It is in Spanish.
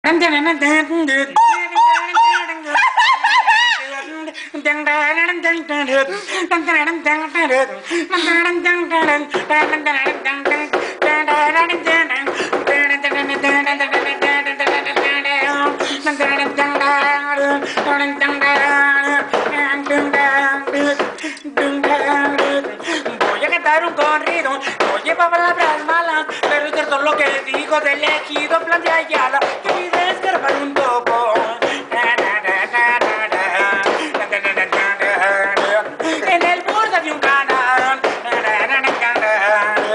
Voy a cantar un corrido, no lleva palabras malas, pero es cierto lo que digo del ejido Plan de Ayala.